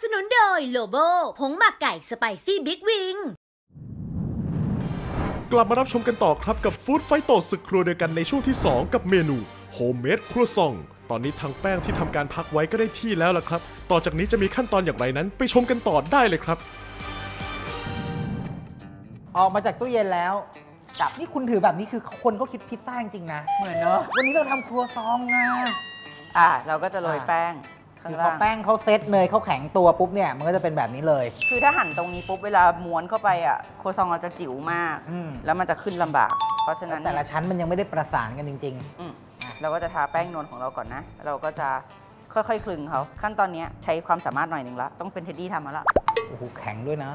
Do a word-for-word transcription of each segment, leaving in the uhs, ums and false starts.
นุนโดยโลโบผงหมักไก่สไปซี่บิ๊กวิงกลับมารับชมกันต่อครับกับฟู้ดไฟโตศึกครัวเดียวกันในช่วงที่สองกับเมนูโฮมเมดครัวซองตอนนี้ทางแป้งที่ทำการพักไว้ก็ได้ที่แล้วล่ะครับต่อจากนี้จะมีขั้นตอนอย่างไรนั้นไปชมกันต่อได้เลยครับออกมาจากตู้เย็นแล้วจับนี่คุณถือแบบนี้คือคนก็คิดพิซซ่าจริงๆนะเหมือนเนาะวันนี้เราทำครัวซองนะอ่ะเราก็จะโรยแป้งข้างล่างพอแป้งเขาเซตเนยเขาแข็งตัวปุ๊บเนี่ยมันก็จะเป็นแบบนี้เลยคือถ้าหั่นตรงนี้ปุ๊บเวลาม้วนเข้าไปอ่ะครัวซองเราจะจิ๋วมากแล้วมันจะขึ้นลำบากเพราะฉะนั้นแต่ละชั้นมันยังไม่ได้ประสานกันจริงๆอืมเราก็จะทาแป้งนวลของเราก่อนนะเราก็จะค่อยๆคลึงเขาขั้นตอนนี้ใช้ความสามารถหน่อยหนึ่งละต้องเป็นเท็ดดี้ทำมาละโอ้โหแข็งด้วยนะ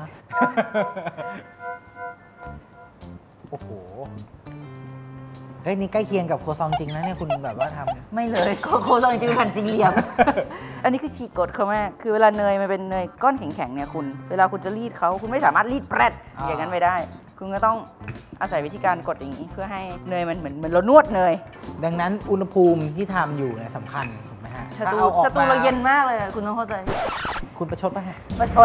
โอ้โหเฮ้ยนี่ใกล้เคียงกับโคซองจริงนะเนี่ยคุณแบบว่าทำไม่เลยโคซองจริงแผ่นจริงเหลี่ยม อันนี้คือฉีกกฎเขาแม่คือเวลาเนยมันเป็นเนยก้อนแข็งๆเนี่ยคุณเวลาคุณจะรีดเขาคุณไม่สามารถรีดแปรดอย่างนั้นไปได้คุณก็ต้องอาศัยวิธีการกดอย่างนี้เพื่อให้เนยมันเหมือนเหมือนเรานวดเนยดังนั้นอุณหภูมิที่ทำอยู่เนี่ยสำคัญถูกไหมฮะสตูสตูเราเย็นมากเลยคุณต้องเข้าใจคุณประชดป่ะฮะประชด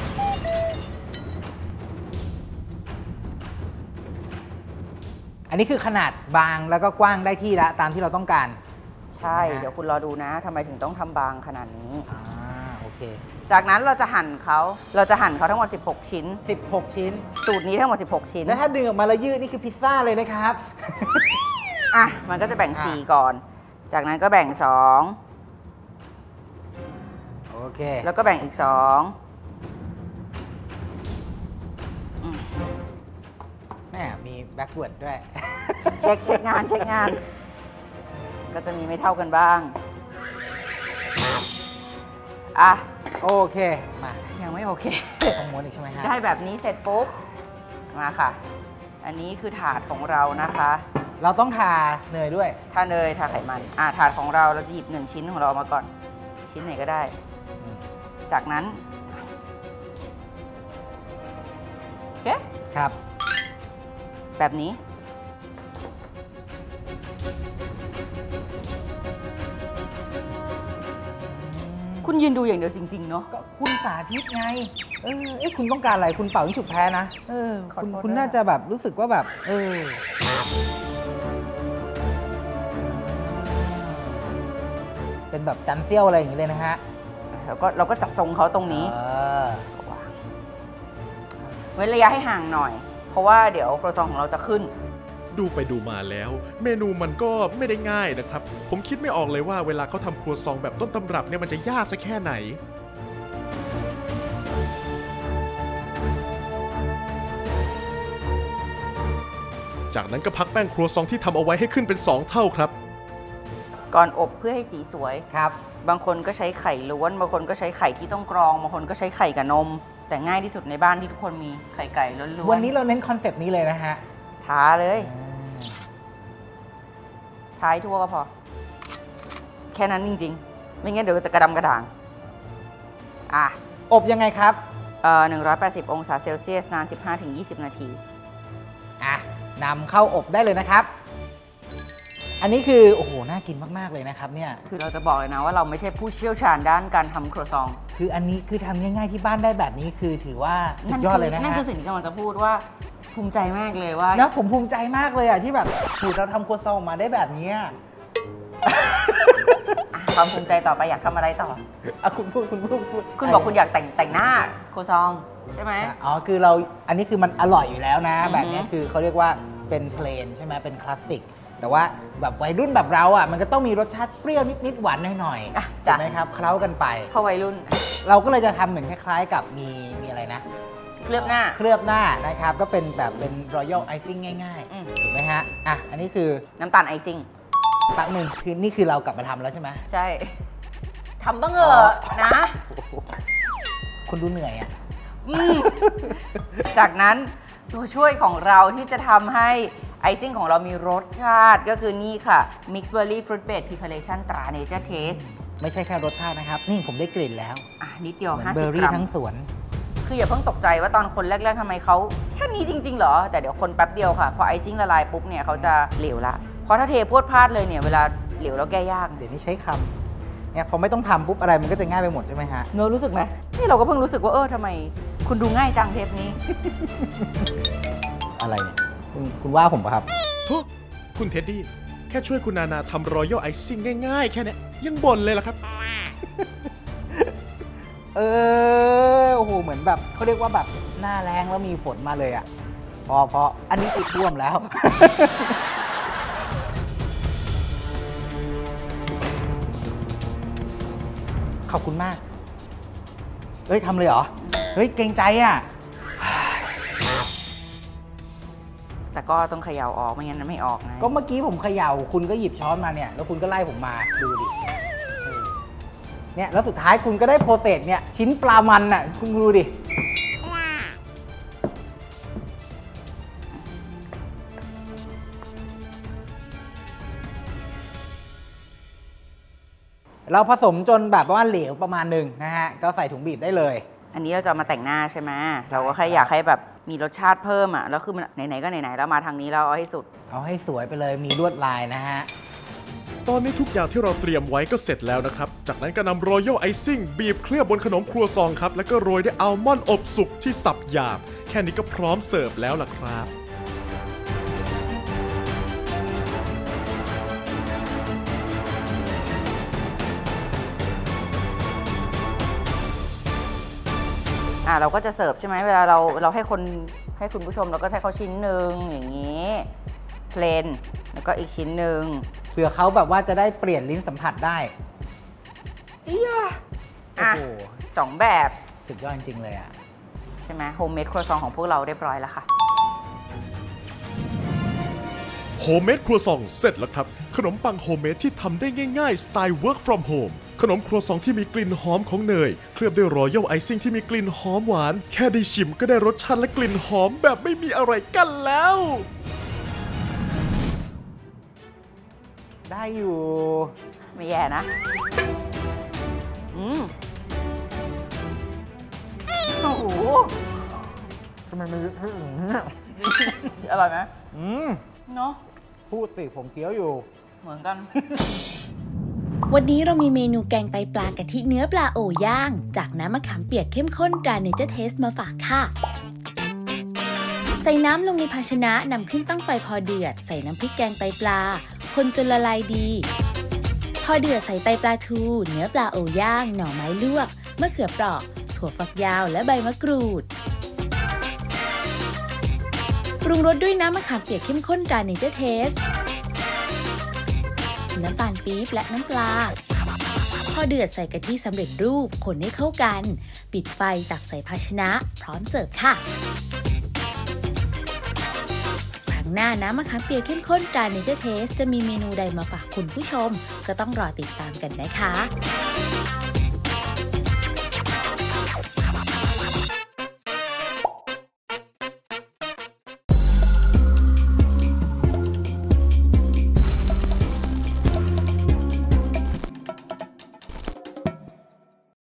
อันนี้คือขนาดบางแล้วก็กว้างได้ที่ละตามที่เราต้องการใช่เดี๋ยวคุณรอดูนะทำไมถึงต้องทำบางขนาดนี้อ่าโอเคจากนั้นเราจะหั่นเขาเราจะหั่นเขาทั้งหมดสิบหกชิ้นสิบหกชิ้นสูตรนี้ทั้งหมดสิบหกชิ้นแล้วถ้าดึงออกมาแล้วยืดนี่คือพิซซ่าเลยนะครับอ่ะมันก็จะแบ่งสี่ก่อนจากนั้นก็แบ่งสองโอเคแล้วก็แบ่งอีกสองมีแบ็กเวิร์ดด้วยเช็คเช็คงานเช็คงานก็จะมีไม่เท่ากันบ้างอ่ะโอเคมายังไม่โอเคต้องม้วนอีกใช่ไหมฮะได้แบบนี้เสร็จปุ๊บมาค่ะอันนี้คือถาดของเรานะคะเราต้องทาเนยด้วยทาเนยทาไขมันอ่ะถาดของเราเราจะหยิบหนึ่งชิ้นของเรามาก่อนชิ้นไหนก็ได้จากนั้นโอเคครับแบบนี้คุณยืนดูอย่างเดียวจริงๆเนาะก็คุณสาธิตไงเออเอ้คุณต้องการอะไรคุณเป่ายิ่งฉุบแพ้นะเออคุณคุณน่าจะแบบรู้สึกว่าแบบเออเป็นแบบจันเซี่ยวอะไรอย่างนี้เลยนะฮะแล้วก็เราก็จัดทรงเขาตรงนี้เว้นระยะให้ห่างหน่อยเพราะว่าเดี๋ยวครัวซองของเราจะขึ้นดูไปดูมาแล้วเมนูมันก็ไม่ได้ง่ายนะครับผมคิดไม่ออกเลยว่าเวลาเขาทำครัวซองแบบต้นตำรับเนี่ยมันจะยากสักแค่ไหนจากนั้นก็พักแป้งครัวซองที่ทำเอาไว้ให้ขึ้นเป็นสองเท่าครับก่อนอบเพื่อให้สีสวยครับบางคนก็ใช้ไข่ล้วนบางคนก็ใช้ไข่ที่ต้องกรองบางคนก็ใช้ไข่กับนมแต่ง่ายที่สุดในบ้านที่ทุกคนมีไข่ไก่ล้วนๆวันนี้เราเน้นคอนเซปต์นี้เลยนะฮะทาเลยทาให้ทั่วก็พอแค่นั้นจริงๆไม่งั้นเดี๋ยวจะกระดำกระด่างอ่ะอบยังไงครับเอ่อหนึ่งร้อยแปดสิบองศาเซลเซียสนาน สิบห้าถึงยี่สิบ นาทีอ่ะนำเข้าอบได้เลยนะครับอันนี้คือโอ้โหน่ากินมากๆเลยนะครับเนี่ยคือเราจะบอกเลยนะว่าเราไม่ใช่ผู้เชี่ยวชาญด้านการทำครัวซองคืออันนี้คือทำง่ายๆที่บ้านได้แบบนี้คือถือว่าสุดยอดเลยนะนั่นคือสิ่งที่กำลังจะพูดว่าภูมิใจมากเลยว่าแล้วผมภูมิใจมากเลยอ่ะที่แบบถูกเราทำครัวซองมาได้แบบนี้ความภูมิใจต่อไปอยากทำอะไรต่ออ่ะคุณพูดคุณพูดพูดคุณบอกคุณอยากแต่งแต่งหน้าครัวซองใช่ไหมอ๋อคือเราอันนี้คือมันอร่อยอยู่แล้วนะแบบนี้คือเขาเรียกว่าเป็นเพลนใช่ไหมเป็นคลาสสิกแต่ว่าแบบวัยรุ่นแบบเราอ่ะมันก็ต้องมีรสชาติเปรี้ยวนิดๆหวานหน่อยๆใช่ไหมครับเคล้ากันไปพอวัยรุ่นเราก็เลยจะทำเหมือนคล้ายๆกับมีมีอะไรนะเคลือบหน้าเคลือบหน้านะครับก็เป็นแบบเป็นรอยัลไอซิ่งง่ายๆถูกไหมฮะอ่ะอันนี้คือน้ำตาลไอซิ่งแป๊บนึงคือนี่คือเรากลับมาทำแล้วใช่ไหมใช่ทำบ้างเหอะนะคุณดูเหนื่อยอ่ะจากนั้นตัวช่วยของเราที่จะทำให้ไอซิ่งของเรามีรสชาติก็คือนี่ค่ะ Mix Berry Fruit Based Preparation ตรา Nature Taste ไม่ใช่แค่รสชาตินะครับนี่ผมได้กลิ่นแล้วอ่ะนิดเดียวห้าสิบกรัมเบอร์รี่ทั้งสวนคืออย่าเพิ่งตกใจว่าตอนคนแรกๆทำไมเขาแค่นี้จริงๆเหรอแต่เดี๋ยวคนแป๊บเดียวค่ะพอไอซิ่งละลายปุ๊บเนี่ยเขาจะเหลวละเพราะถ้าเทพรวดพลาดเลยเนี่ยเวลาเหลวแล้วแก้ยากเดี๋ยวนี้ใช้คำเนี่ยพอไม่ต้องทำปุ๊บอะไรมันก็จะง่ายไปหมดใช่ไหมฮะเนอะรู้สึกไหมนี่เราก็เพิ่งรู้สึกว่าเออทำไมคุณดูง่ายจังเทปนี้อะไรเนี่ยคุณคุณว่าผมปะครับทุกคุณเท็ดดี้แค่ช่วยคุณนานาทำรอยัลไอซิ่งง่ายๆแค่นี้ยังบ่นเลยล่ะครับเออโอ้โหเหมือนแบบเขาเรียกว่าแบบหน้าแรงแล้วมีฝนมาเลยอ่ะพอพออันนี้ติดท่วมแล้ว ขอบคุณมากเฮ้ยทำเลยเหรอเฮ้ยเกรงใจอ่ะแต่ก็ต้องเขย่าออกไม่งั้นมันไม่ออกไงก็เมื่อกี้ผมเขย่าคุณก็หยิบช้อนมาเนี่ยแล้วคุณก็ไล่ผมมาดูดิเนี่ยแล้วสุดท้ายคุณก็ได้โปรเซสเนี่ยชิ้นปลามันน่ะคุณดูดิเราผสมจนแบบว่าเหลวประมาณหนึ่งนะฮะก็ใส่ถุงบีบได้เลยอันนี้เราจะมาแต่งหน้าใช่ไหมเราก็แค่อยากให้แบบมีรสชาติเพิ่มอ่ะแล้วคือมันไหนๆก็ไหนๆแล้วมาทางนี้เราเอาให้สุดเอาให้สวยไปเลยมีลวดลายนะฮะตอนนี้ทุกอย่างที่เราเตรียมไว้ก็เสร็จแล้วนะครับจากนั้นก็นำรอยัลไอซิ่งบีบเคลือบบนขนมครัวซองครับแล้วก็โรยด้วยอัลมอนด์อบสุกที่สับหยาบแค่นี้ก็พร้อมเสิร์ฟแล้วล่ะครับอ่ะเราก็จะเสิร์ฟใช่ไหมเวลาเราเราให้คนให้คุณผู้ชมเราก็ใช้เขาชิ้นหนึ่งอย่างนี้เพลนแล้วก็อีกชิ้นหนึ่งเผื่อเขาแบบว่าจะได้เปลี่ยนลิ้นสัมผัสได้เอี๊ยะอ่ะสองแบบสุดยอดจริงๆเลยอ่ะใช่ไหมโฮมเมดครัวซองของพวกเราเรียบร้อยแล้วค่ะโฮมเมดครัวซองเสร็จแล้วครับขนมปังโฮมเมดที่ทำได้ง่ายๆสไตล์ work from home ขนมครัวซองที่มีกลิ่นหอมของเนยเคลือบด้วยรอยัลไอซิ่งที่มีกลิ่นหอมหวานแค่ได้ชิมก็ได้รสชาติและกลิ่นหอมแบบไม่มีอะไรกันแล้วได้อยู่ไม่แย่นะอืมโอ้โหทำไมมันอร่อยไหมอืมเนาะพูดสิผมเคี้ยวอยู่เหมือนกันวันนี้เรามีเมนูแกงไตปลากะทิเนื้อปลาโอย่าง จากน้ำมะขามเปียกเข้มข้นตราเนเจอร์เทสมาฝากค่ะใส่น้ำลงในภาชนะนำขึ้นตั้งไฟพอเดือดใส่น้ำพริกแกงไตปลาคนจนละลายดีพอเดือดใส่ไตปลาทูเนื้อปลาโอย่าง หน่อไม้ลวกมะเขือเปราะถั่วฝักยาวและใบมะกรูดปรุงรสด้วยน้ำมะขามเปียกเข้มข้นตราเนเจอร์เทสน้ำตาลปี๊บและน้ำปลาพอเดือดใส่กะทิสำเร็จรูปคนให้เข้ากันปิดไฟตักใส่ภาชนะพร้อมเสิร์ฟค่ะครั้งหน้าน้ำมะขามเปียกเข้มข้นตราเนเจอร์เทสจะมีเมนูใดมาฝากคุณผู้ชมก็ต้องรอติดตามกันนะคะ